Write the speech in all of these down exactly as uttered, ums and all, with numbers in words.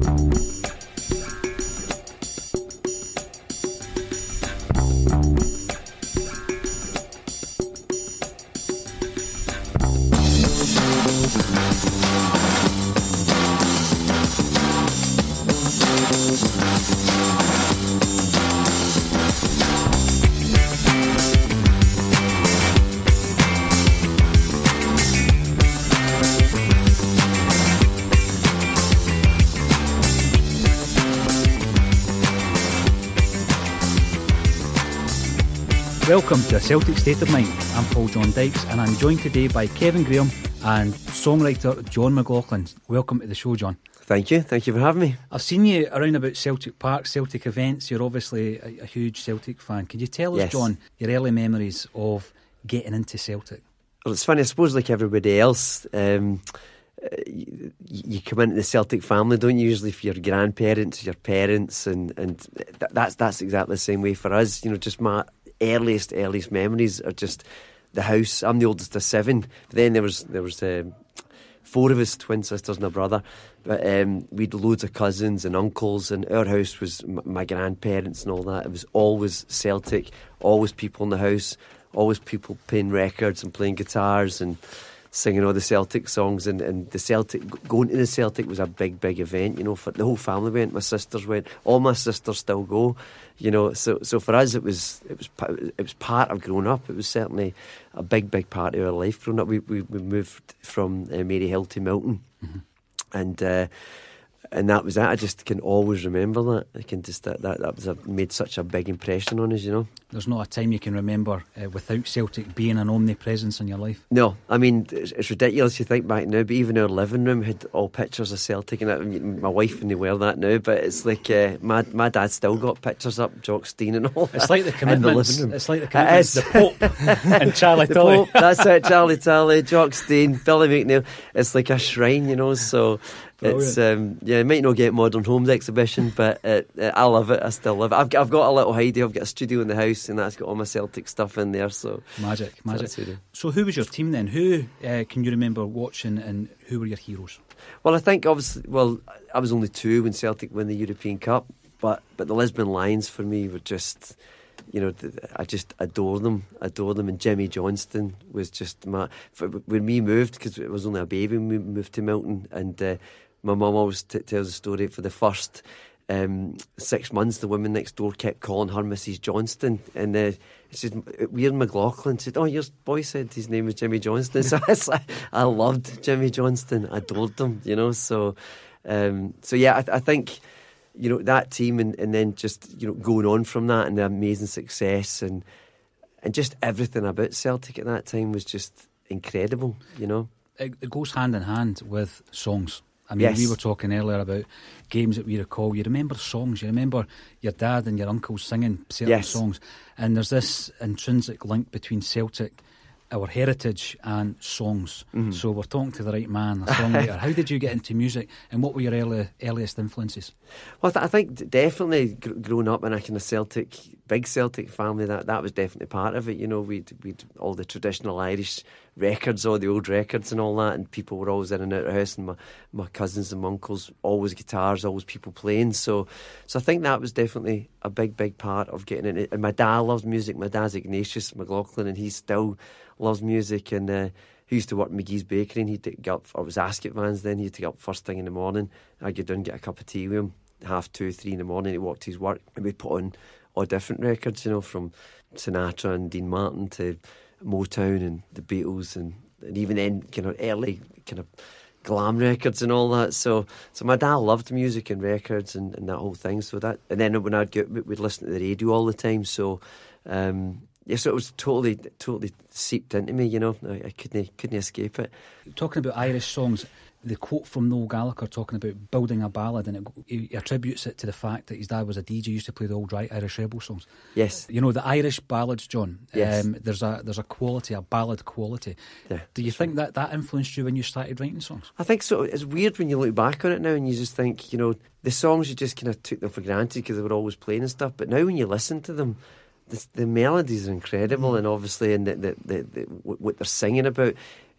Welcome to Celtic State of Mind. I'm Paul John Dykes and I'm joined today by Kevin Graham and songwriter John Mclaughlin. Welcome to the show, John. Thank you, thank you for having me. I've seen you around about Celtic Park, Celtic events. You're obviously a, a huge Celtic fan. Can you tell us, Yes. John, your early memories of getting into Celtic? Well, it's funny, I suppose like everybody else, um, you, you come into the Celtic family, don't you, usually for your grandparents, your parents, and, and th- that's, that's exactly the same way for us. You know, just my earliest, earliest memories are just the house. I'm the oldest of seven. But then there was there was um, four of us, twin sisters and a brother. But um, we had loads of cousins and uncles, and our house was m- my grandparents and all that. It was always Celtic, always people in the house, always people playing records and playing guitars and singing all the Celtic songs. And, and the Celtic, going to the Celtic was a big, big event. You know, for the whole family went. My sisters went. All my sisters still go. You know, so so for us it was it was it was part of growing up. It was certainly a big big part of our life growing up. We we, we moved from uh, Maryhill to Milton, mm-hmm. and uh, and that was it. I just can always remember that. I can just that that, that was a, made such a big impression on us. You know, there's not a time you can remember uh, without Celtic being an omnipresence in your life. No, I mean it's, it's ridiculous. You think back now, but even our living room had all pictures of Celtic, and I mean, my wife wouldn't wear that now. But it's like uh, my my dad still got pictures up, Jock Stein and all. It's like the commitments. The it's like the commitments. The Pope and Charlie the Tully. Pope, that's it. Charlie Tully, Jock Stein, Billy McNeil. It's like a shrine, you know. So. Brilliant. It's um, yeah, it might not get Modern Homes exhibition, but it, it, I love it. I still love it. I've I've got a little hidey. I've got a studio in the house, and that's got all my Celtic stuff in there. So magic, magic. So, so who was your team then? Who uh, can you remember watching, and who were your heroes? Well, I think obviously, well, I was only two when Celtic won the European Cup, but but the Lisbon Lions for me were just. You know, I just adore them, adore them. And Jimmy Johnston was just my. For, when we moved, because it was only a baby when we moved to Milton, and uh, my mum always t- tells the story for the first um, six months, the woman next door kept calling her Missus Johnston, and uh, she said, "We're in Mclaughlin." She said, "Oh, your boy said his name was Jimmy Johnston." So it's like, I loved Jimmy Johnston, adored them, you know. So, um, so yeah, I, I think. You know, that team and, and then just, you know, going on from that and the amazing success and and just everything about Celtic at that time was just incredible, you know. It, it goes hand in hand with songs. I mean, yes. We were talking earlier about games that we recall. You remember songs, you remember your dad and your uncle singing certain yes. songs. And there's this intrinsic link between Celtic, our heritage, and songs. Mm-hmm. So we're talking to the right man, a songwriter. How did you get into music, and what were your early, earliest influences? Well, I think definitely gr- growing up in a kind of Celtic, big Celtic family, that, that was definitely part of it. You know, we'd, we'd all the traditional Irish records, all the old records and all that, and people were always in and out of the house, and my, my cousins and my uncles, always guitars, always people playing. So so I think that was definitely a big, big part of getting in it. And my dad loves music. My dad's Ignatius Mclaughlin, and he still loves music. And uh, he used to work in McGee's Bakery, and he'd get up, or it was Ascot Vans then, he'd get up first thing in the morning. I'd get down and get a cup of tea with him, half two, three in the morning. He walked to his work, and we'd put on all different records, you know, from Sinatra and Dean Martin to Motown and the Beatles, and, and even then kind of early kind of glam records and all that. So so my dad loved music and records and, and that whole thing. So that, and then when I'd get, we'd listen to the radio all the time. So um, yeah, so it was totally totally seeped into me. You know, I, I couldn't couldn't escape it. Talking about Irish songs, the quote from Noel Gallagher talking about building a ballad, and it, he attributes it to the fact that his dad was a D J, used to play the old Irish Rebel songs. Yes. You know, the Irish ballads, John, yes. um, there's a there's a quality, a ballad quality. Yeah, Do you think that that influenced you when you started writing songs? I think so. It's weird when you look back on it now and you just think, you know, the songs, you just kind of took them for granted because they were always playing and stuff. But now when you listen to them, the, the melodies are incredible, mm. and obviously and the, the, the, the, what they're singing about,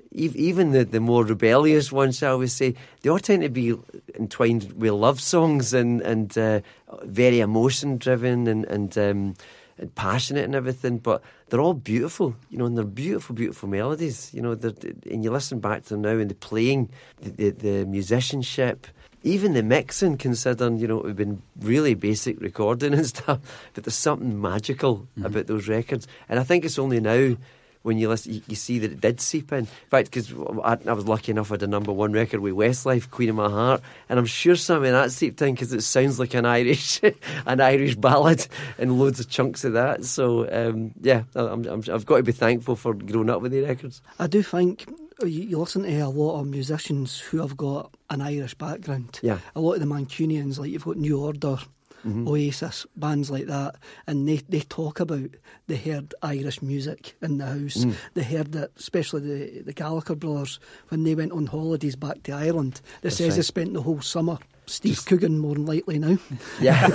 even the, the more rebellious ones, shall we say, they all tend to be entwined with love songs and, and uh, very emotion-driven and, and, um, and passionate and everything, but they're all beautiful, you know, and they're beautiful, beautiful melodies, you know, and you listen back to them now and the playing, the, the, the musicianship, even the mixing, considering, you know, it would have been really basic recording and stuff, but there's something magical mm-hmm. about those records. And I think it's only now when you listen, you, you see that it did seep in. In fact, because I, I was lucky enough I had a number one record with Westlife, Queen of My Heart, and I'm sure some of that seeped in because it sounds like an Irish an Irish ballad and loads of chunks of that. So, um, yeah, I'm, I'm, I've got to be thankful for growing up with the records. I do think you, you listen to a lot of musicians who have got an Irish background. Yeah. A lot of the Mancunians, like you've got New Order, Mm-hmm. Oasis, bands like that, and they, they talk about they heard Irish music in the house. Mm. They heard that, especially the, the Gallagher brothers, when they went on holidays back to Ireland. They That's says right. they spent the whole summer Steve Just... Coogan, more than likely now. Yeah.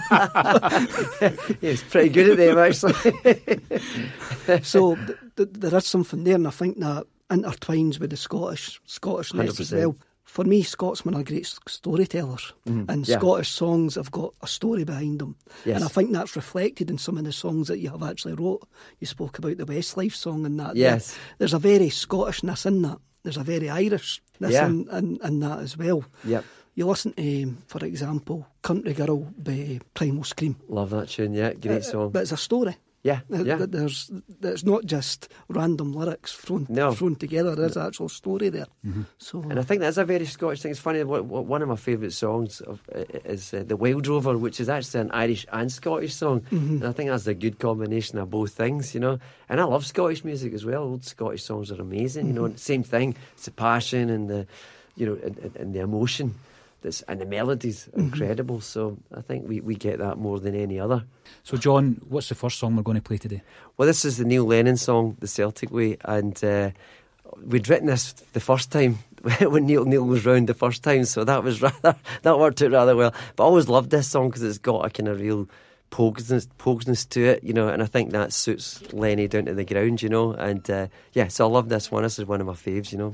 He's pretty good at them, actually. So th- th- there is something there, and I think that intertwines with the Scottish Scottishness as well. For me, Scotsmen are great storytellers, mm, and yeah. Scottish songs have got a story behind them. Yes. And I think that's reflected in some of the songs that you have actually wrote. You spoke about the Westlife song and that. Yes. There, there's a very Scottishness in that. There's a very Irishness yeah. in, in, in that as well. Yep. You listen to, um, for example, Country Girl by Primal Scream. Love that tune, yeah, great song. Uh, but it's a story. Yeah, yeah. There's, it's not just random lyrics thrown, no. thrown together. There's no. an actual story there. Mm-hmm. So, and I think that's a very Scottish thing. It's funny. One of my favourite songs of, is uh, the Wild Rover, which is actually an Irish and Scottish song. Mm-hmm. And I think that's a good combination of both things, you know. And I love Scottish music as well. Old Scottish songs are amazing, mm-hmm. you know. And same thing. It's the passion and the, you know, and, and the emotion. That's, and the melodies are incredible. Mm-hmm. So I think we, we get that more than any other. So John, what's the first song we're going to play today? Well, this is the Neil Lennon song, The Celtic Way, and uh, we'd written this the first time when Neil Neil was round the first time, so that was rather that worked out rather well. But I always loved this song because it's got a kind of real pogueness, pogueness to it, you know, and I think that suits Lenny down to the ground, you know. And uh, yeah, so I love this one. This is one of my faves, you know.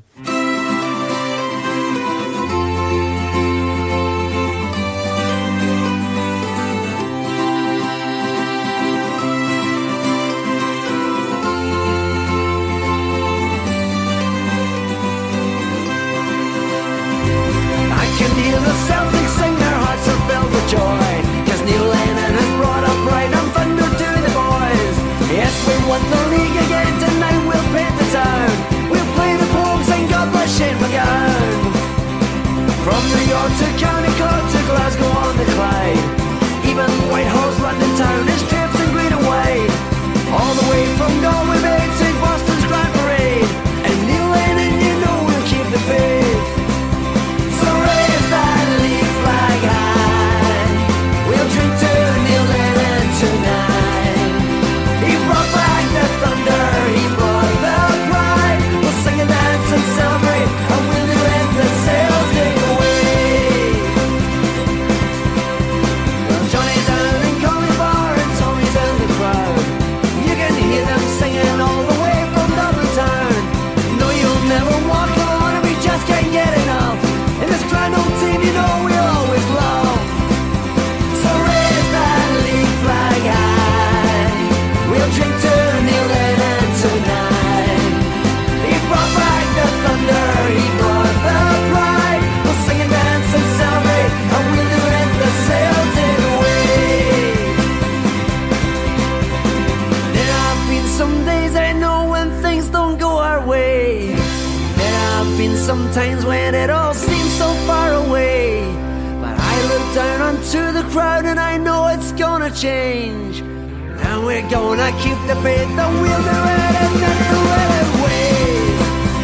Sometimes when it all seems so far away, but I look down onto the crowd and I know it's gonna change. And we're gonna keep the faith and we'll do it and never let it wait.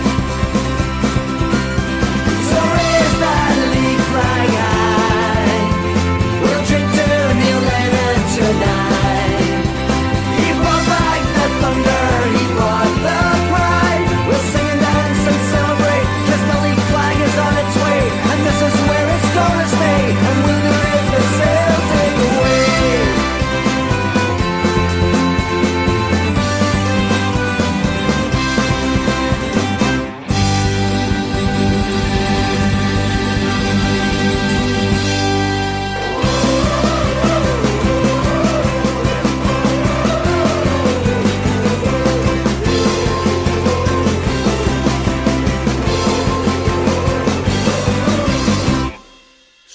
So raise that league flag high, we'll drink to Neil Lennon tonight. He brought back the thunder, he brought the pride. We'll sing and dance and celebrate, cause the league flag is on its way, and this is where it's gonna stay, and we'll do it the Celtic way.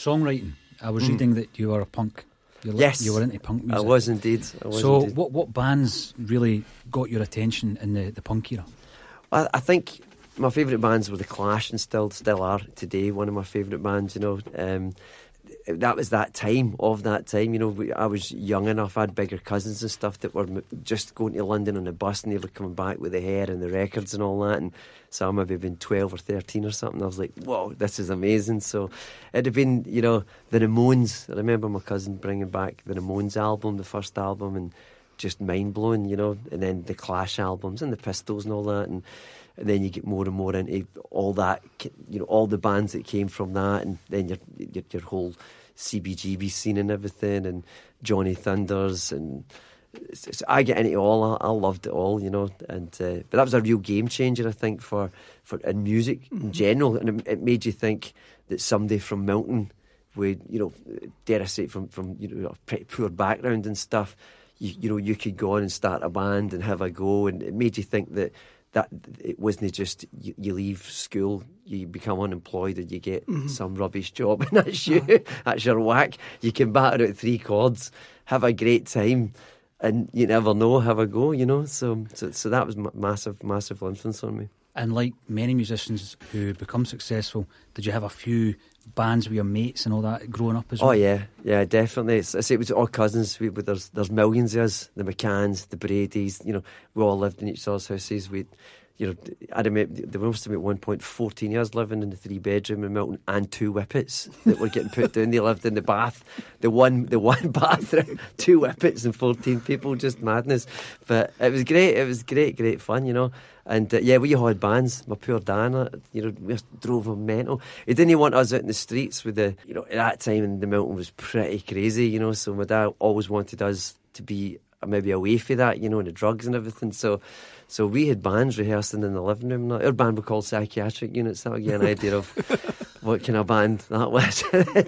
Songwriting. I was Mm. reading that you were a punk. You li- Yes. you were into punk music. I was indeed. I was so, indeed. what what bands really got your attention in the, the punk era? I, I think my favourite bands were The Clash, and still still are today. One of my favourite bands, you know. Um, that was that time of that time, you know. We, I was young enough. I had bigger cousins and stuff that were m- just going to London on the bus, and they were coming back with the hair and the records and all that. And so I maybe been twelve or thirteen or something. I was like, whoa, this is amazing. So it'd have been, you know, the Ramones. I remember my cousin bringing back the Ramones album, the first album, and just mind blowing, you know. And then the Clash albums and the Pistols and all that. And And then you get more and more into all that, you know, all the bands that came from that, and then your your, your whole C B G B scene and everything, and Johnny Thunders, and it's, it's, I get into it all. I, I loved it all, you know. And uh, but that was a real game changer, I think, for for in music in general, and it, it made you think that somebody from Milton, with, you know, dare I say, from from you know, a pretty poor background and stuff, you, you know, you could go on and start a band and have a go, and it made you think that. That it wasn't just you, you leave school, you become unemployed, and you get mm-hmm. some rubbish job, and that's you, uh-huh. that's your whack. You can batter out three chords, have a great time, and you never know, have a go, you know. So, so, so that was massive, massive influence on me. And like many musicians who become successful, did you have a few bands with your mates and all that growing up as well? Oh yeah, yeah, definitely. It's, I say it was all cousins. We, we, there's there's millions of us, the McCanns, the Bradys. You know, we all lived in each other's houses. We, you know, I remember there must have been at one point fourteen years living in the three bedroom in Milton, and two whippets that were getting put down. They lived in the bath, the one the one bathroom, two whippets and fourteen people, just madness. But it was great. It was great, great fun, you know. And uh, yeah, we had bands. My poor Dan, uh, you know, we just drove him mental. He didn't want us out in the streets with the, you know, at that time the Milton was pretty crazy, you know. So my dad always wanted us to be maybe away from that, you know, and the drugs and everything. So, so we had bands rehearsing in the living room. Our band were called Psychiatric Units. That would give you an idea of what kind of band that was.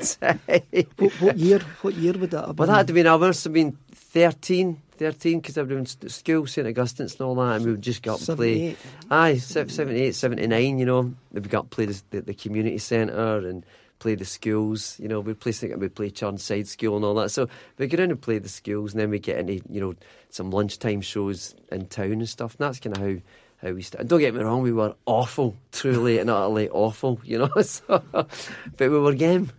what, what year? What year would that have been? Well, that had been. I must have been thirteen. Thirteen, because I was in school, Saint Augustine's and all that, and we would just go up and play. Aye, seventy-eight, seventy-nine, you know. We'd go up and play the, the, the community centre and play the schools, you know. We'd play, we'd play Churnside School and all that. So we'd go down and play the schools, and then we'd get into, you know, some lunchtime shows in town and stuff. And that's kind of how, how we started. Don't get me wrong, we were awful, truly and utterly awful, you know. So, but we were game.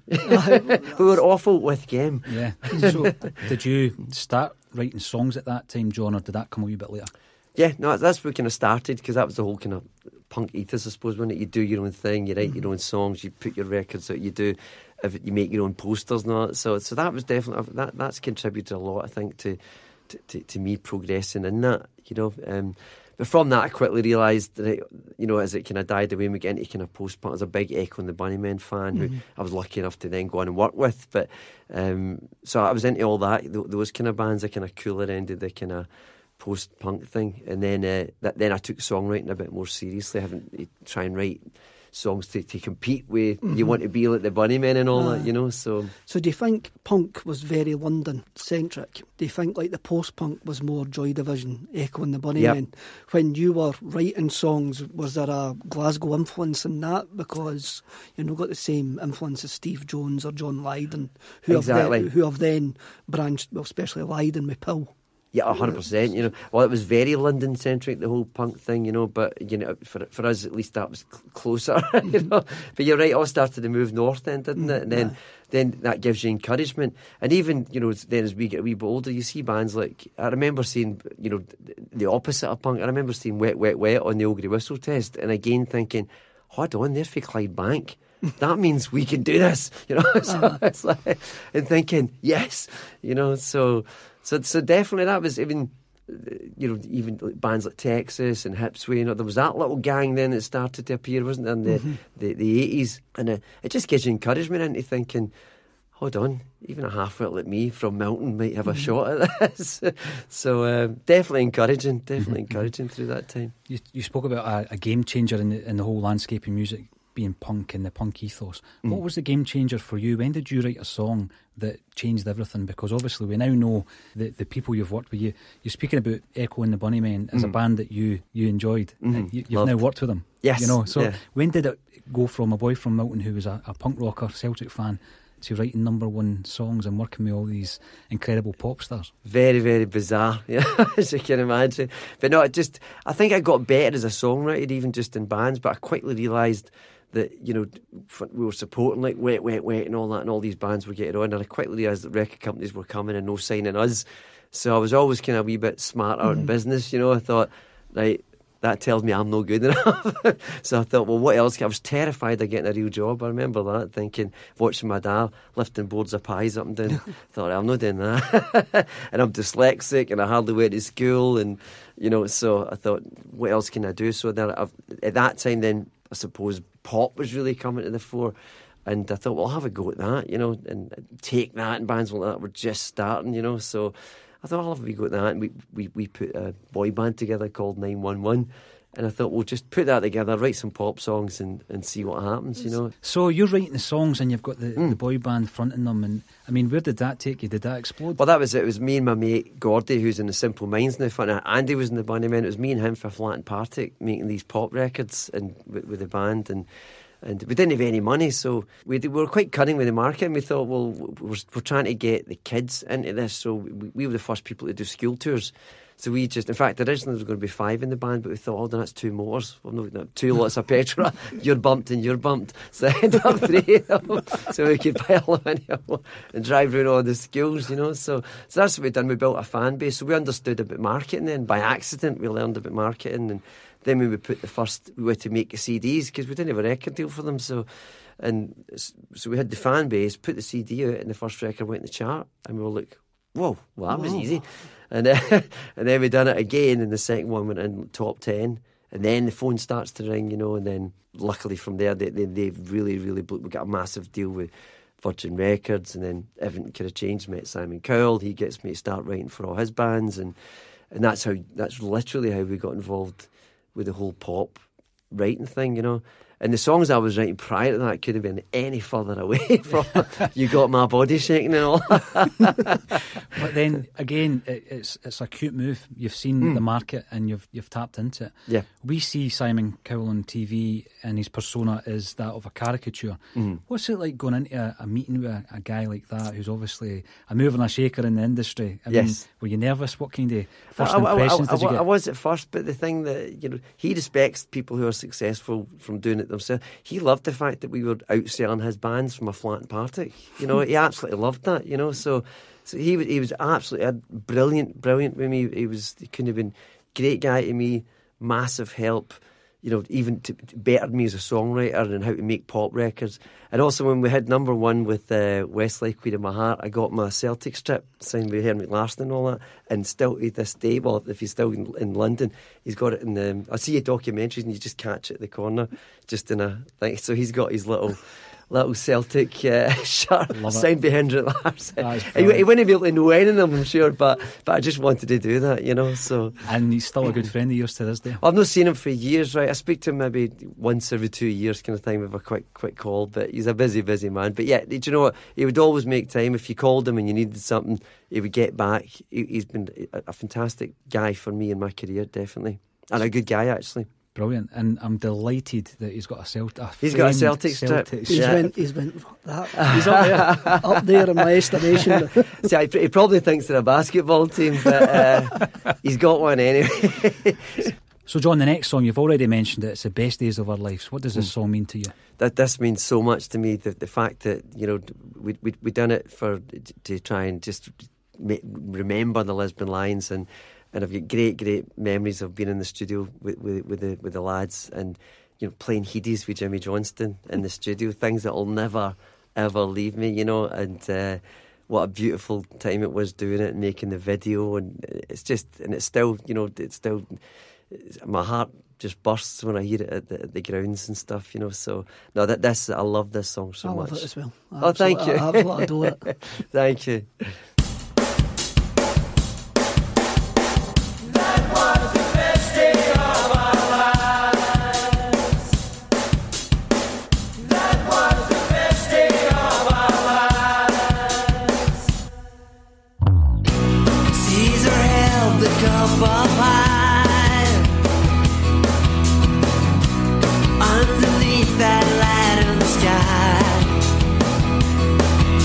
We were awful with game. Yeah. So did you start writing songs at that time, John, or did that come a wee bit later? Yeah, no, that's where kind of started, because that was the whole kind of punk ethos, I suppose, when you do your own thing, you write mm-hmm. your own songs, you put your records out, you do, if you make your own posters and all that. So, so that was definitely that. That's contributed a lot, I think, to to, to, to me progressing in that, you know. Um, but from that, I quickly realised that, you know, as it kind of died away, and we get into kind of post punk. I was a big Echo and the Bunnymen fan, mm-hmm. who I was lucky enough to then go on and work with. But um, so I was into all that, th- those kind of bands, the kind of cooler end of the kind of post-punk thing, and then uh, that, then I took songwriting a bit more seriously, having to try and write songs to, to compete with. Mm-hmm. You want to be like the Bunnymen and all uh, that, you know. So, so do you think punk was very London-centric? Do you think like the post-punk was more Joy Division, Echo and the Bunnymen? Yep. When you were writing songs, was there a Glasgow influence in that? Because you know, got the same influence as Steve Jones or John Lydon, who exactly. have then, who have then branched, well, especially Lydon with Pill. Yeah, a hundred percent. You know, well, it was very London centric, the whole punk thing. You know, but you know, for for us at least that was cl- closer. You know, but you're right. It all started to move north, then, didn't it? And then, yeah. then that gives you encouragement. And even, you know, then as we get a wee bit older, you see bands like, I remember seeing, you know, the opposite of punk. I remember seeing Wet, Wet, Wet on the Ogre Whistle Test, and again thinking, hold on, they're for Clydebank. That means we can do this, you know. So uh-huh. it's like, and thinking, yes, you know. So, so, so definitely that was even, you know, even bands like Texas and Hipsway. You know, there was that little gang then that started to appear, wasn't there, in the mm-hmm. the, the eighties, and uh, it just gives you encouragement into thinking, hold on, even a half-wit like me from Milton might have a mm-hmm. shot at this. So uh, definitely encouraging, definitely mm-hmm. encouraging through that time. You, you spoke about a, a game changer in the, in the whole landscape of music, being punk and the punk ethos. Mm. What was the game changer for you? When did you write a song that changed everything? Because obviously we now know the, the people you've worked with. You, you're speaking about Echo and the Bunnymen as mm. a band that you, you enjoyed. Mm. You, you've Loved. now worked with them. Yes. You know, so yeah. when did it go from a boy from Milton who was a, a punk rocker, Celtic fan, to writing number one songs and working with all these incredible pop stars? Very, very bizarre, yeah, as you can imagine. But no, it just, I think I got better as a songwriter, even just in bands, but I quickly realised that, you know, we were supporting like Wet, Wet, Wet and all that, and all these bands were getting on, and I quickly realised that record companies were coming and no signing us. So I was always kind of a wee bit smarter mm. in business, you know. I thought, right, that tells me I'm no good enough. So I thought, well, what else? I was terrified of getting a real job. I remember that, thinking, watching my dad lifting boards of pies up and down. Thought, I'm not doing that. And I'm dyslexic and I hardly went to school, and, you know, so I thought, what else can I do? So then I've, at that time then, I suppose pop was really coming to the fore, and I thought, well, I'll have a go at that, you know, and take that, and bands like that were just starting, you know, so I thought I'll have a wee go at that, and we, we, we put a boy band together called nine one one, and I thought we'll just put that together, write some pop songs and, and see what happens, you know. So you're writing the songs and you've got the, mm. the boy band fronting them, and I mean, where did that take you? Did that explode? Well, that was it. It was me and my mate Gordy, who's in the Simple Minds now. Funny, Andy was in the Bunnymen. It was me and him for Flat and Partick making these pop records and with, with the band, and And we didn't have any money, so we, we were quite cunning with the market, and we thought, well, we're, we're trying to get the kids into this, so we, we were the first people to do school tours. So we just, in fact, originally there was going to be five in the band, but we thought, oh, then that's two motors. Well, no, no, two lots of petrol. You're bumped and you're bumped. So I ended up three of them, so we could pile them in and drive around all the schools, you know. So, so that's what we done. We built a fan base. So we understood about marketing then. By accident, we learned about marketing, and then we would put the first, we had to make C Ds because we didn't have a record deal for them. So, and so we had the fan base, put the C D out, and the first record went in the chart, and we were like, whoa, well, that was Whoa. easy. And then, and then we done it again, and the second one went in top ten, and then the phone starts to ring, you know, and then luckily from there they they, they really really blew, we got a massive deal with Virgin Records, and then everything kind of changed. Met Simon Cowell, he gets me to start writing for all his bands, and and that's how that's literally how we got involved with the whole pop writing thing, you know. And the songs I was writing prior to that could have been any further away from You Got My Body Shaking and all. But then again, it, it's it's a cute move. You've seen mm. the market and you've you've tapped into it. Yeah. We see Simon Cowell on T V, and his persona is that of a caricature. Mm. What's it like going into a, a meeting with a, a guy like that, who's obviously a mover and a shaker in the industry? I yes. mean, were you nervous? What kind of first I, I, impressions I, I, did you I, get? I was at first, but the thing that, you know, he respects people who are successful from doing it themselves. He loved the fact that we were outselling his bands from a Flat and Partick. You know, he absolutely loved that, you know, so so he was he was absolutely brilliant, brilliant with me. He was he couldn't have been great guy to me, massive help, you know, even to, to bettered me as a songwriter and how to make pop records. And also when we had number one with uh, Westlife, Queen of My Heart, I got my Celtic strip signed with Mclaughlin and all that, and still to this day, well, if he's still in, in London, he's got it in the, I see your documentaries and you just catch it at the corner, just in a thing. So he's got his little little Celtic uh, shirt signed by Hendrik Larsson. He, he wouldn't be able to know any of them, I'm sure, but but I just wanted to do that, you know. So and he's still a good friend of yours to this day. I've not seen him for years, right? I speak to him maybe once every two years, kind of thing, with a quick quick call. But he's a busy, busy man. But yeah, do you know what? He would always make time if you called him and you needed something. He would get back. He, he's been a, a fantastic guy for me in my career, definitely, and a good guy actually. Brilliant, and I'm delighted that he's got a Celtic. A he's got a Celtic strip. He's yeah. went. He's went. That. He's up there, up there in my estimation. See, he probably thinks they're a basketball team, but uh, he's got one anyway. So, John, the next song, you've already mentioned it. It's The Best Days of Our Lives. What does this mm. song mean to you? That this means so much to me. The the fact that, you know, we we we done it for to try and just remember the Lisbon lines, and. And I've got great, great memories of being in the studio with with, with the with the lads, and you know, playing Headies with Jimmy Johnston in the studio. Things that will never ever leave me, you know. And uh, what a beautiful time it was doing it and making the video. And it's just, and it's still, you know, it's still, it's, my heart just bursts when I hear it at the, at the grounds and stuff, you know. So no, that this I love this song so I much. I love it as well. I oh, thank you. I absolutely adore it. Thank you. Underneath that light in the sky,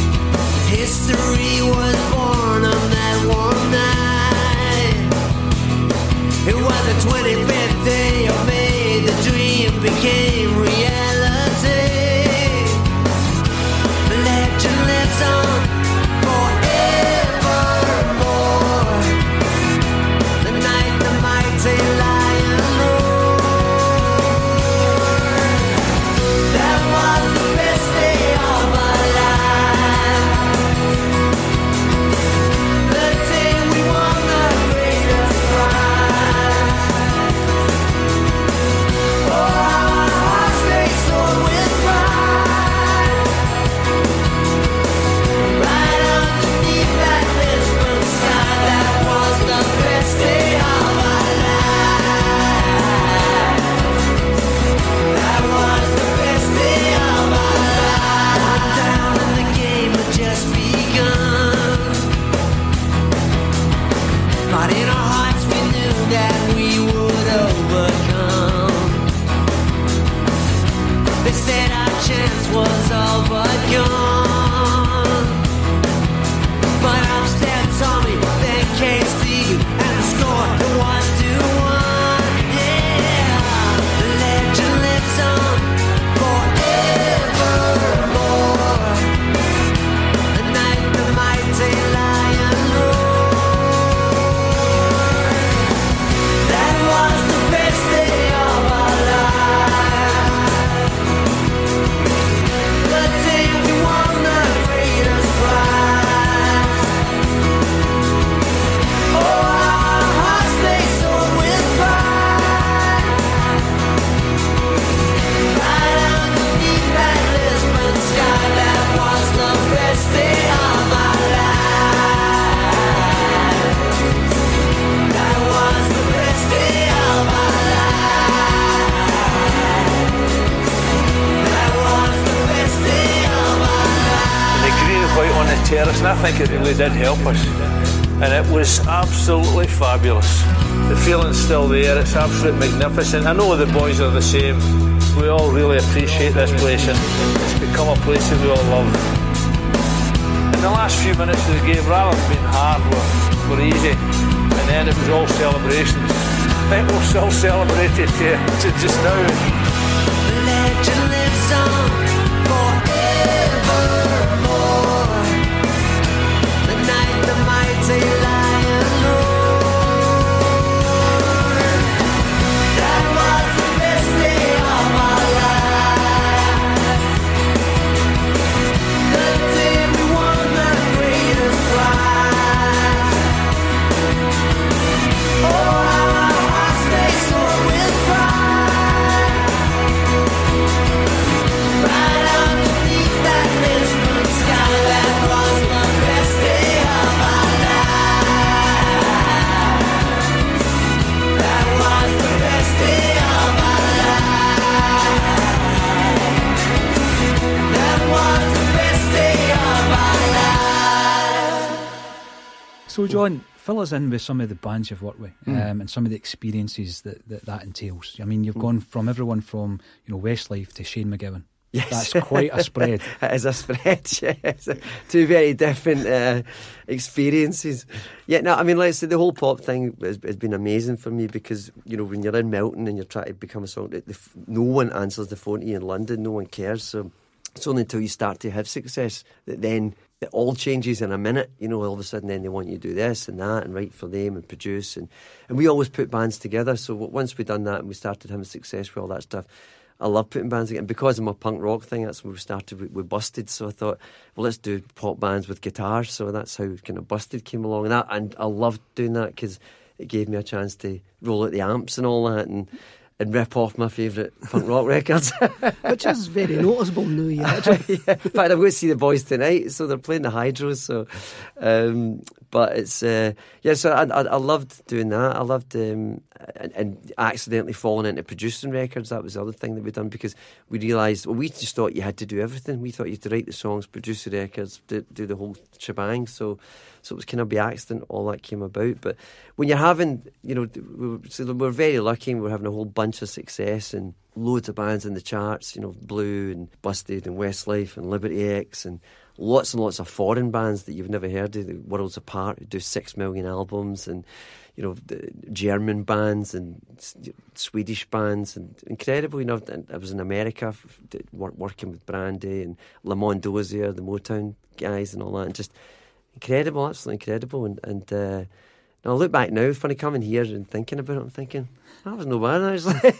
wave out on the terrace, and I think it really did help us. And it was absolutely fabulous. The feeling's still there, it's absolutely magnificent. I know the boys are the same. We all really appreciate this place, and it's become a place that we all love. In the last few minutes of the game, rather than being hard, were, were easy. And then it was all celebrations. I think we'll still celebrate it here to just now. The legend lives on forevermore. The night the mighty lion roared. That was the best day of our lives. The day we won the greatest prize. Oh, how our hearts they soar with pride. Right underneath that Lisbon sky, that was the best day of our lives. That was the best day of our lives. That was the best day of our lives. So, John, fill us in with some of the bands you've worked with, um, and some of the experiences that that, that entails. I mean, you've gone from everyone from, you know, Westlife to Shane MacGowan. Yes. That's quite a spread. It is a spread, yes. Two very different uh, experiences. Yeah, no, I mean, let's say the whole pop thing has, has been amazing for me because, you know, when you're in Milton and you're trying to become a songwriter, the, no one answers the phone to you in London, no one cares. So it's only until you start to have success that then it all changes in a minute. You know, all of a sudden then they want you to do this and that and write for them and produce. And, and we always put bands together. So once we'd done that and we started having success with all that stuff, I love putting bands together. And because of my punk rock thing, that's when we started with, with Busted. So I thought, well, let's do pop bands with guitars. So that's how kind of Busted came along. And, that, and I loved doing that because it gave me a chance to roll out the amps and all that and and rip off my favourite punk rock records. Which is very noticeable now, yeah, actually. Yeah. In fact, I'm going to see the boys tonight, so they're playing the Hydros. So, um, but it's uh, yeah. So I, I, I loved doing that. I loved um, and, and accidentally falling into producing records. That was the other thing that we'd done because we realised, well, we just thought you had to do everything. We thought you had to write the songs, produce the records, do, do the whole shebang. So. So it was kind of by accident all that came about. But when you're having, you know, we were, so we're very lucky. We're having a whole bunch of success and loads of bands in the charts. You know, Blue and Busted and Westlife and Liberty X and lots and lots of foreign bands that you've never heard of. The Worlds Apart who do six million albums and, you know, the German bands and Swedish bands and incredible. You know, I was in America working with Brandy and Lamont Dozier, the Motown guys and all that, and just. Incredible, absolutely incredible. And, and uh, now I look back now, funny coming here and thinking about it, I'm thinking, that was no bad actually.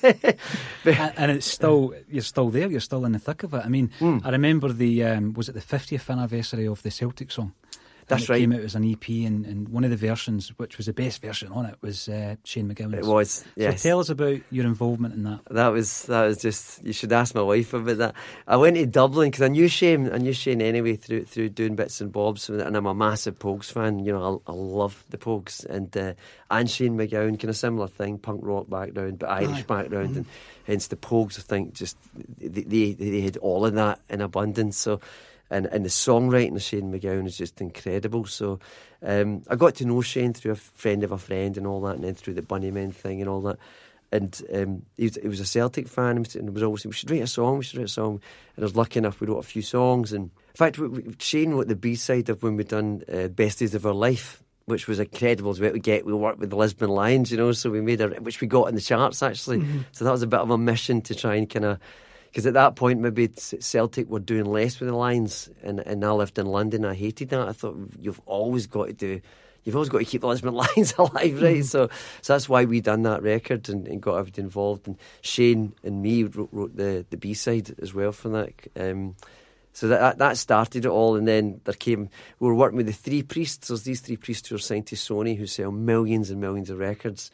and, and it's still, you're still there, you're still in the thick of it. I mean, mm. I remember the, um, was it the fiftieth anniversary of the Celtic song? That's it right. It came out as an E P, and, and one of the versions, which was the best version on it, was uh, Shane MacGowan's. It was, yes. So tell us about your involvement in that. That was that was just, you should ask my wife about that. I went to Dublin because I knew Shane, I knew Shane anyway through through doing bits and bobs, and I'm a massive Pogues fan. You know, I, I love the Pogues, and uh, and Shane MacGowan, kind of similar thing, punk rock background, but Irish Aye. background, Mm-hmm. and hence the Pogues. I think just they, they they had all of that in abundance. So. And, and the songwriting of Shane MacGowan is just incredible. So um, I got to know Shane through a friend of a friend and all that, and then through the Bunnymen thing and all that. And um, he, was, he was a Celtic fan, and was always saying, we should write a song, we should write a song. And I was lucky enough, we wrote a few songs. And in fact, we, we, Shane wrote the B-side of when we'd done uh, Best Days of Our Life, which was incredible as well to get. We worked with the Lisbon Lions, you know, so we made a, which we got in the charts actually. Mm-hmm. So that was a bit of a mission to try and kind of. Because at that point, maybe Celtic were doing less with the Lions, and, and I lived in London. I hated that. I thought, you've always got to do, you've always got to keep the Lisbon Lions alive, right? Mm-hmm. So, so that's why we done that record and, and got everybody involved. And Shane and me wrote, wrote the, the B-side as well for that. Um, so that that started it all, and then there came, we were working with the Three Priests. There's these Three Priests who are signed to Sony who sell millions and millions of records.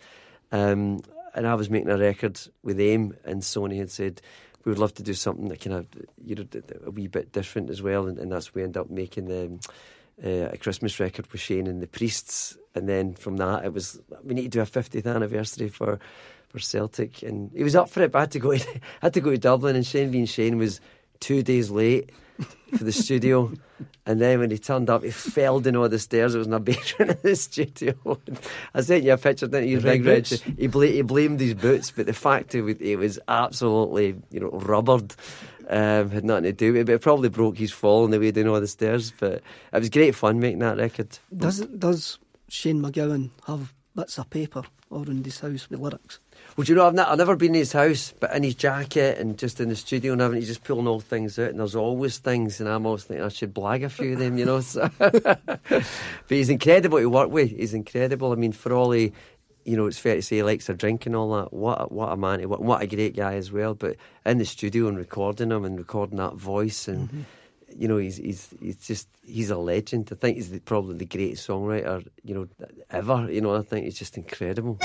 Um, and I was making a record with them, and Sony had said, we would love to do something that kind of, you know, a wee bit different as well, and, and that's we end up making um, uh, a Christmas record with Shane and the Priests, and then from that it was, we need to do a fiftieth anniversary for for Celtic, and he was up for it, but I had to go to, I had to go to Dublin, and Shane being Shane was two days late for the studio. And then when he turned up, he fell down all the stairs. It was in a bedroom in the studio. I sent you a picture, didn't you? The red Big boots. Red. He, bla- he blamed his boots, but the fact it was, it was absolutely, you know, rubbered. Um, had nothing to do with it, but it probably broke his fall on the way down all the stairs. But it was great fun making that record. Does does Shane MacGowan have bits of paper around his house with lyrics? Well, do you know, I've, not, I've never been in his house, but in his jacket and just in the studio and everything, he's just pulling all things out, and there's always things, and I'm always thinking I should blag a few of them, you know. So. But he's incredible to work with. He's incredible. I mean, for all he, you know, it's fair to say he likes a drink and all that. What a, what a man, what, what a great guy as well. But in the studio and recording him and recording that voice and... Mm-hmm. You know, he's he's he's just he's a legend. I think he's the, probably the greatest songwriter, you know, ever. You know, I think he's just incredible.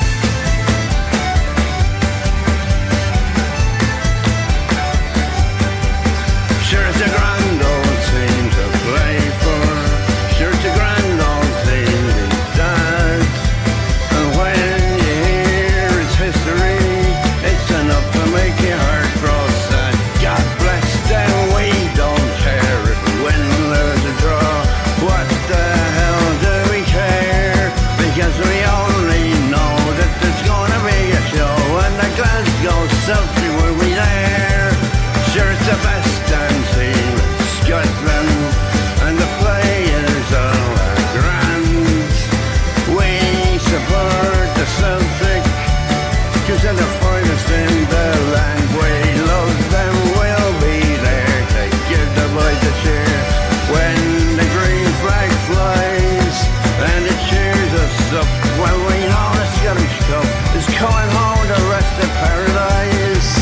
Sure, it's a grand old thing to play for. Sure, it's a grand old thing to dance. And when you hear its history, it's enough to make your heart grow sad. God bless them, we don't care if we win, lose or draw. What the hell do we care? Because we only know that there's gonna be a show, and the Glasgow Celtic will be there. Sure, it's the best damn team in Scotland, and the players all are grand. We support the Celtic, cause they're the finest in the land. We love them, we'll be there to give the boys a cheer. When the green flag flies, and it cheers us up, when we know the Scottish Cup is coming home to rest of paradise.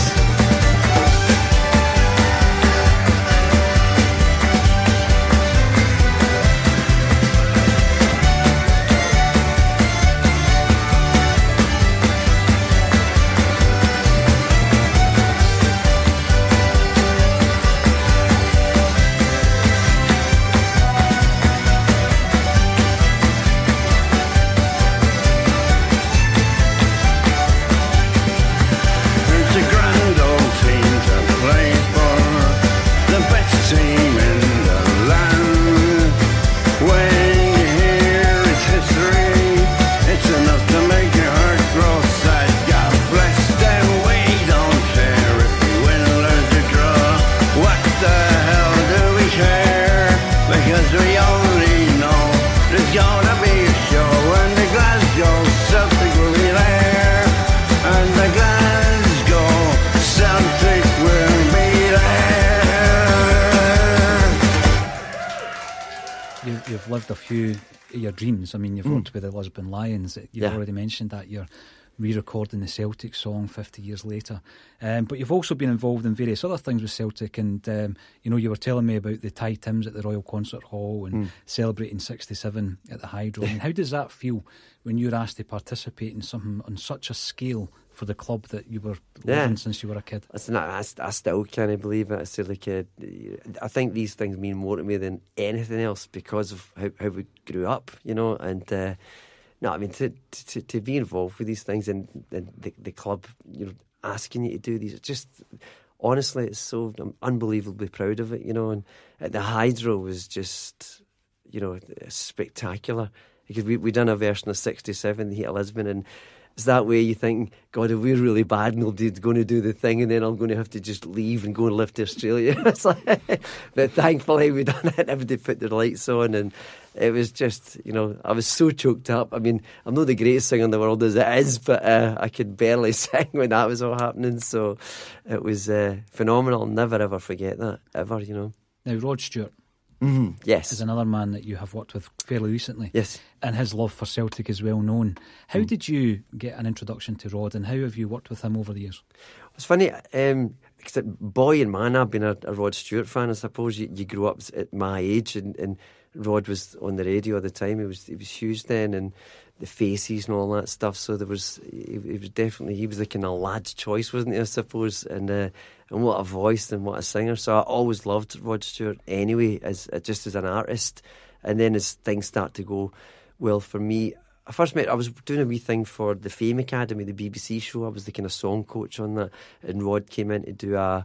You've lived a few of your dreams. I mean, you've worked Mm. with the Lisbon Lions. You've Yeah. already mentioned that you're re-recording the Celtic song fifty years later. Um, but you've also been involved in various other things with Celtic, and um, you know, you were telling me about the Ty Tims at the Royal Concert Hall and Mm. celebrating sixty-seven at the Hydro. I mean, how does that feel when you're asked to participate in something on such a scale for the club that you were Yeah. living since you were a kid? Listen, I, I, I still can't believe it. I still like, uh, I think these things mean more to me than anything else because of how, how we grew up, you know. And uh, no, I mean to, to to be involved with these things and, and the the club, you know, asking you to do these, it's just honestly, it's so I'm unbelievably proud of it, you know. And uh, the Hydro was just, you know, spectacular because we we done a version of sixty-seven, the Heat of Lisbon, and it's that way you think, God, if we're really bad, nobody's going to do the thing, and then I'm going to have to just leave and go and live to Australia. It's like, but thankfully we done it. Everybody put their lights on, and it was just, you know, I was so choked up. I mean, I'm not the greatest singer in the world as it is, but uh, I could barely sing when that was all happening. So it was uh, phenomenal. I'll never ever forget that, ever, you know. Now, Rod Stewart Mm-hmm. Yes. is another man that you have worked with fairly recently. Yes. And his love for Celtic is well known. How Mm. did you get an introduction to Rod, and how have you worked with him over the years? It's funny, um, cause boy and man, I've been a, a Rod Stewart fan. I suppose you, you grew up at my age, and, and Rod was on the radio at the time. He was he was huge then, and the Faces and all that stuff. So there was, he, he was definitely, he was the kind of lad's choice, wasn't he? I suppose, and uh, and what a voice and what a singer. So I always loved Rod Stewart anyway, as uh, just as an artist. And then as things start to go well for me, I first met, I was doing a wee thing for the Fame Academy, the B B C show. I was the kind of song coach on that, and Rod came in to do a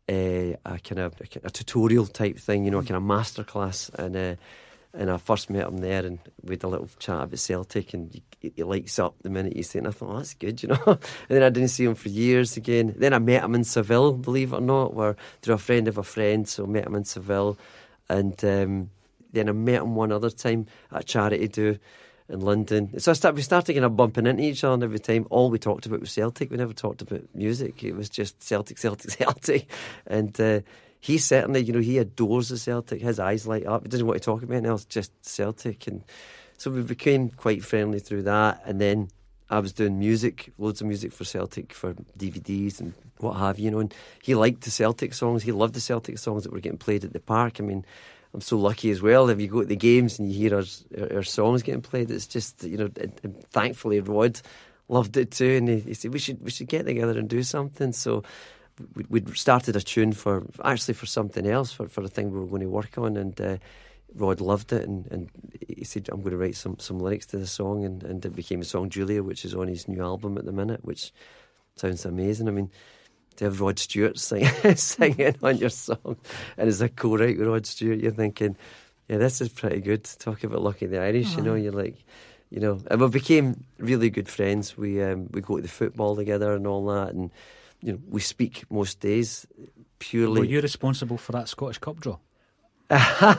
uh, a kind of a, a tutorial type thing, you know, a kind of masterclass, and uh, and I first met him there, and we had a little chat about Celtic, and he, he lights up the minute you say it, and I thought, oh, that's good, you know. And then I didn't see him for years again. Then I met him in Seville, believe it or not, where through a friend of a friend, so I met him in Seville, and um, then I met him one other time at a charity do in London. So I start, we started kind of bumping into each other, and every time all we talked about was Celtic. We never talked about music. It was just Celtic, Celtic, Celtic. And uh, he certainly, you know, he adores the Celtic. His eyes light up. He doesn't want to talk about anything else, just Celtic. And so we became quite friendly through that. And then I was doing music, loads of music for Celtic, for D V Ds and what have you, you know. And he liked the Celtic songs. He loved the Celtic songs that were getting played at the park. I mean, I'm so lucky as well. If you go to the games and you hear our, our, our songs getting played, it's just, you know, and, and thankfully Rod loved it too, and he, he said we should we should get together and do something. So we, we'd started a tune for actually for something else, for, for a thing we were going to work on, and uh, Rod loved it, and, and he said, I'm going to write some, some lyrics to the song, and, and it became the song Julia, which is on his new album at the minute, which sounds amazing. I mean, to have Rod Stewart sing, singing on your song, and as a co-write with Rod Stewart, you're thinking, yeah, this is pretty good. Talk about Lucky the Irish, oh. you know, you're like, you know, and we became really good friends. We um, we go to the football together and all that, and you know, we speak most days purely. Were you responsible for that Scottish Cup draw? is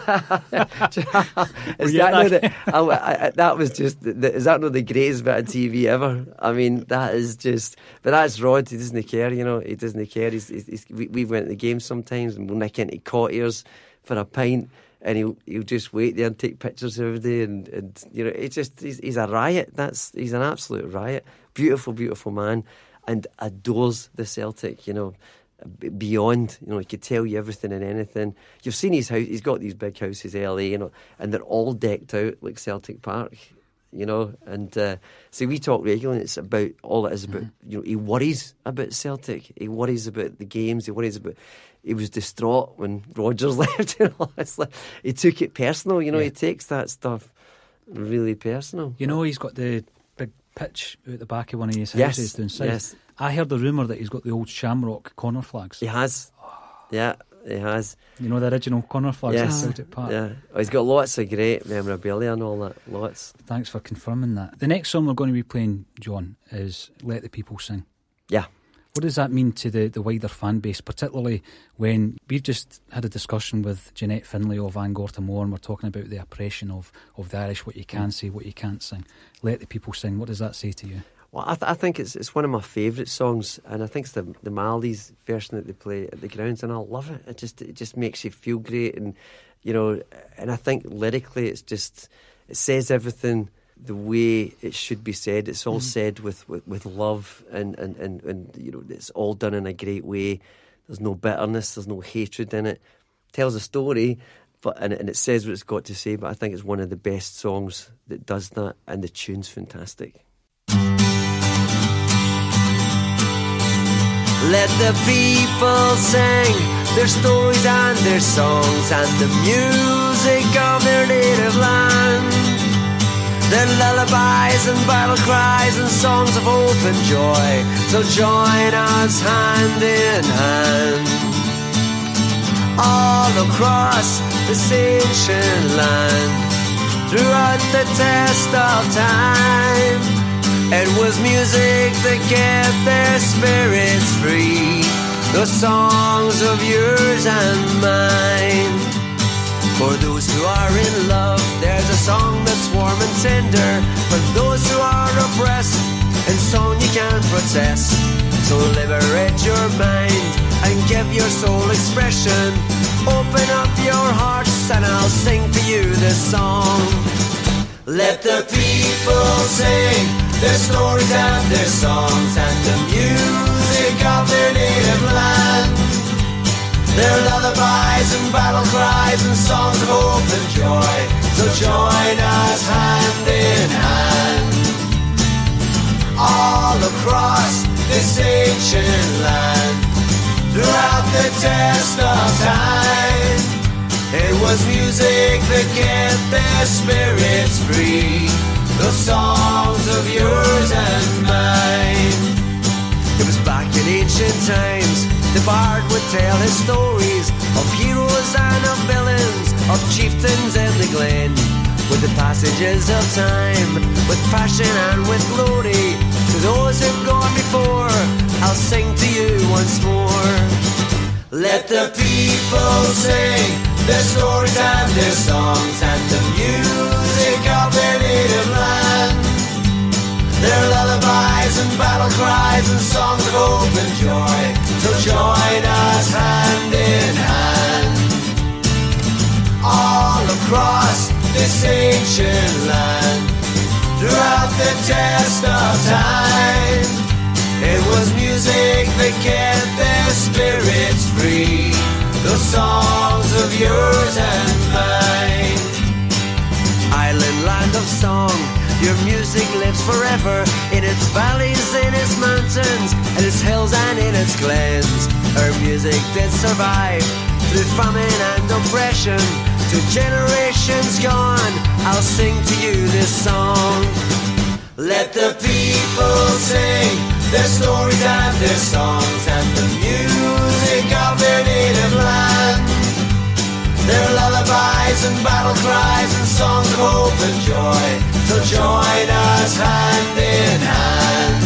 that, not the, I, I, that was just the, is that not the greatest bit of T V ever? I mean, that is just, but that's Rod. He doesn't care, you know. He doesn't care. He's, he's, he's, we, we went to the game sometimes, and we'll nick into Cottiers for a pint, and he'll he'll just wait there and take pictures every day, and, and you know, it's just he's, he's a riot. That's he's an absolute riot. Beautiful, beautiful man, and adores the Celtic, you know. Beyond, you know, he could tell you everything and anything. You've seen his house, he's got these big houses in L A, you know, and they're all decked out like Celtic Park, you know. And uh, so we talk regularly, and it's about all it is about, mm-hmm. you know, he worries about Celtic, he worries about the games, he worries about, he was distraught when Rodgers left, you know. It's like, he took it personal, you know, yeah. He takes that stuff really personal. You know, he's got the big pitch out the back of one of his houses yes, down south. Yes. I heard the rumour that he's got the old Shamrock corner flags. He has. Yeah, he has. You know, the original corner flags yes. at Celtic Park. Yeah. Oh, he's got lots of great memorabilia and all that. Lots. Thanks for confirming that. The next song we're going to be playing, John, is Let the People Sing. Yeah. What does that mean to the, the wider fan base, particularly when we've just had a discussion with Jeanette Finlay of Angortamore, and we're talking about the oppression of, of the Irish, what you can say, what you can't sing. Let the People Sing. What does that say to you? Well, I, th- I think it's it's one of my favourite songs, and I think it's the the Maldives version that they play at the grounds, and I love it. It just it just makes you feel great, and you know, and I think lyrically, it's just it says everything the way it should be said. It's all mm. said with, with, with love, and, and, and, and you know, it's all done in a great way. There's no bitterness, there's no hatred in it. It tells a story, but and, and it says what it's got to say. But I think it's one of the best songs that does that, and the tune's fantastic. Let the people sing their stories and their songs and the music of their native land. Their lullabies and battle cries and songs of hope and joy. So join us hand in hand. All across this ancient land, throughout the test of time, it was music that kept their spirits free. The songs of yours and mine. For those who are in love, there's a song that's warm and tender. For those who are oppressed, in song you can protest. So liberate your mind and give your soul expression. Open up your hearts and I'll sing to you this song. Let the people sing their stories and their songs and the music of their native land. Their lullabies and battle cries and songs of hope and joy. So join us hand in hand. All across this ancient land, throughout the test of time, it was music that kept their spirits free. The songs of yours and mine. It was back in ancient times, the bard would tell his stories of heroes and of villains, of chieftains in the glen. With the passages of time, with passion and with glory, to those who've gone before, I'll sing to you once more. Let the people sing their stories and their songs and the music of their native land. Their lullabies and battle cries and songs of hope and joy. So join us hand in hand. All across this ancient land, throughout the test of time, it was music that kept their spirits free. Those songs of yours and mine. Island land of song, your music lives forever, in its valleys, in its mountains, in its hills and in its glens. Our music did survive through famine and oppression. To generations gone, I'll sing to you this song. Let the people sing their stories and their songs and the music of their native land. Their lullabies and battle cries and songs of hope and joy. So join us hand in hand.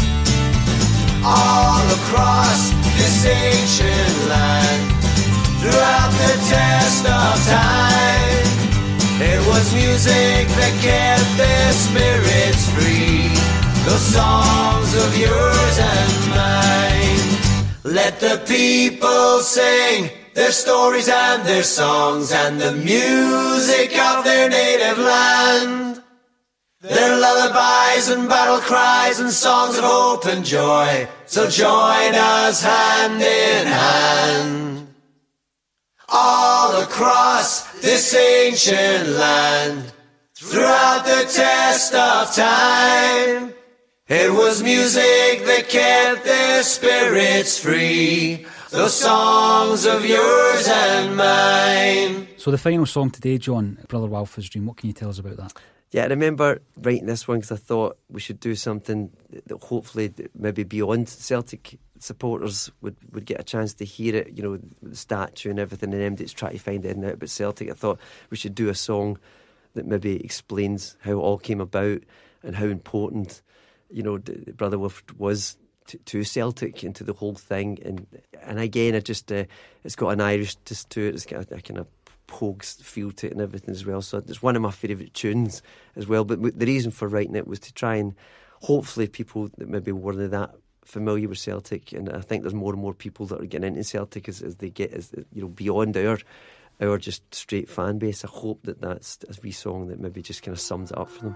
All across this ancient land, throughout the test of time, it was music that kept their spirits free. Those songs of yours and mine. Let the people sing their stories and their songs and the music of their native land. Their lullabies and battle cries and songs of hope and joy. So join us hand in hand. All across this ancient land, throughout the test of time, it was music that kept their spirits free. Those songs of yours and mine. So the final song today, John, Brother Walford's Dream, what can you tell us about that? Yeah, I remember writing this one because I thought we should do something that hopefully maybe beyond Celtic supporters would, would get a chance to hear it, you know, the statue and everything, and them that's trying to find anything out about Celtic. I thought we should do a song that maybe explains how it all came about and how important, you know, Brother Wilford was to, to Celtic and to the whole thing. And and again, I just uh, it's got an Irish just to it. It's got a, a kind of pogues feel to it and everything as well. So it's one of my favourite tunes as well. But the reason for writing it was to try and hopefully people that maybe weren't that familiar with Celtic, and I think there's more and more people that are getting into Celtic as, as they get, as you know, beyond our our just straight fan base. I hope that that's a wee song that maybe just kind of sums it up for them.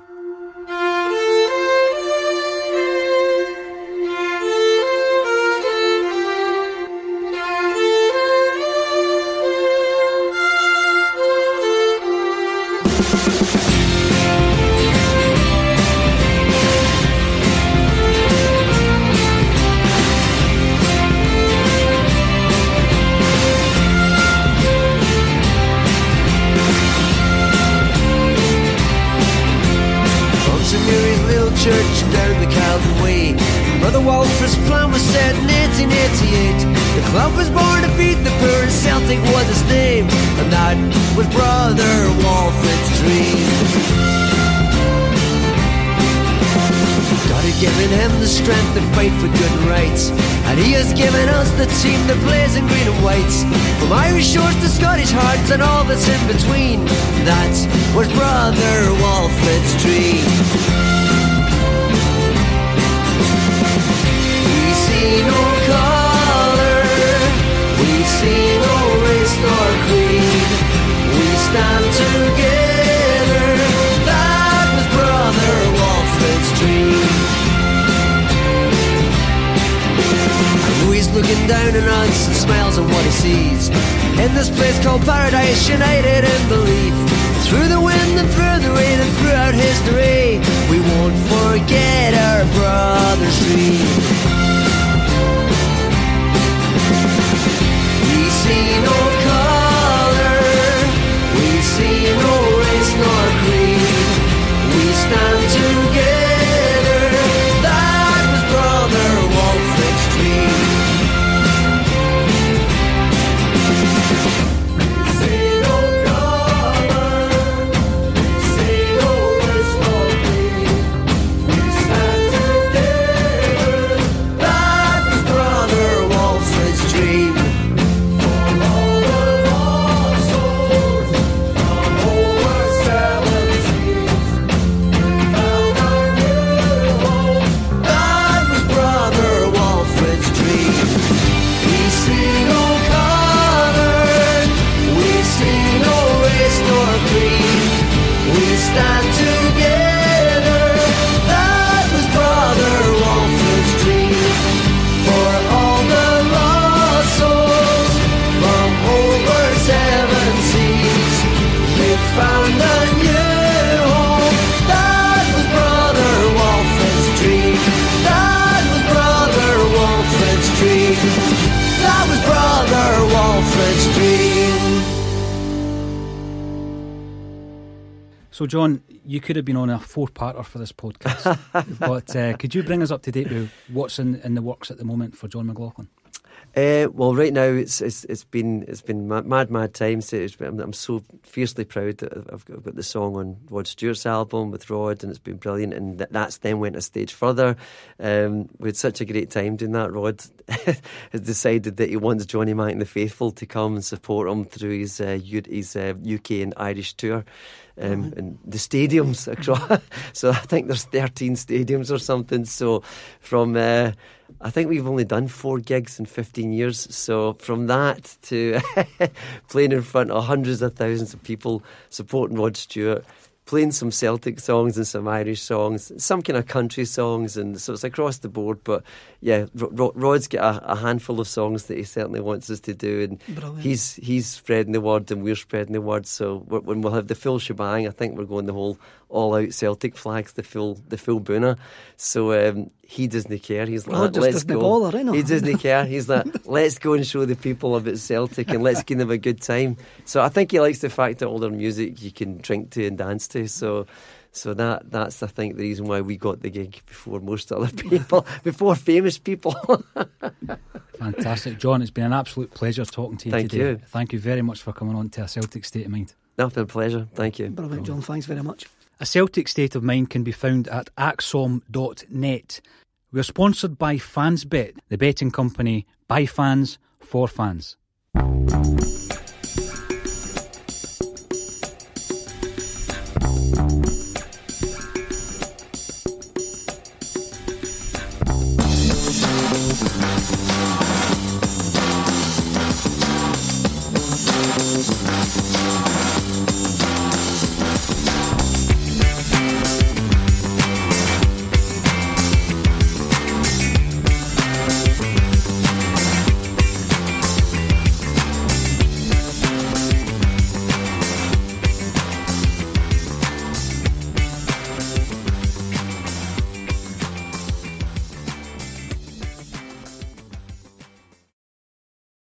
Church down the Calvin Way. Brother Walford's plan was set in eighteen eighty-eight. The club was born to feed the poor, and Celtic was its name, and that was Brother Walford's dream. God had given him the strength to fight for good and rights, and he has given us the team that plays in green and whites. From Irish shores to Scottish hearts and all that's in between, that was Brother Walford's dream. We see no colour, we see no race nor creed. We stand together, that was Brother Walford's dream. And he's looking down on us and smiles on what he sees. In this place called paradise, united in belief. Through the wind and through the rain and throughout history, we won't forget our brother's dream. We see no colour, we see no race nor creed. We stand together, that was Brother Walford's dream. together. That was Brother Walford's dream. For all the lost souls from over seven seas, they found a new home. That was Brother Walford's dream. That was Brother Walford's dream. That was Brother Walford's dream. So, John, you could have been on a four-parter for this podcast, but uh, could you bring us up to date with what's in, in the works at the moment for John Mclaughlin? Uh, well, right now it's it's it's been it's been mad mad, mad times. It's been, I'm, I'm so fiercely proud that I've got, I've got the song on Rod Stewart's album with Rod, and it's been brilliant. And that, that's then went a stage further. Um, we had such a great time doing that. Rod has decided that he wants Johnny Mac and the Faithful to come and support him through his uh, U, his uh, U K and Irish tour. Um, mm-hmm. And the stadiums across. So I think there's thirteen stadiums or something. So from uh, I think we've only done four gigs in fifteen years. So from that to playing in front of hundreds of thousands of people, supporting Rod Stewart, playing some Celtic songs and some Irish songs, some kind of country songs, and so it's across the board. But yeah, Rod's got a, a handful of songs that he certainly wants us to do, and Brilliant. he's he's spreading the word and we're spreading the word. So when we'll have the full shebang, I think we're going the whole all-out Celtic flags, the full the full boona. So um, he doesn't care. He's like, Rod let's go. Bother, eh, no? He doesn't care. He's like, let's go and show the people about Celtic and let's give them a good time. So I think he likes the fact that all their music you can drink to and dance to. So. So that that's I think the reason why we got the gig before most other people, before famous people. Fantastic, John. It's been an absolute pleasure talking to you Thank today. you. Thank you very much for coming on to A Celtic State of Mind. No, it's been a pleasure. Thank you. Brilliant, John. Thanks very much. A Celtic State of Mind can be found at axom dot net. We're sponsored by Fansbet, the betting company by fans for fans. Thank you.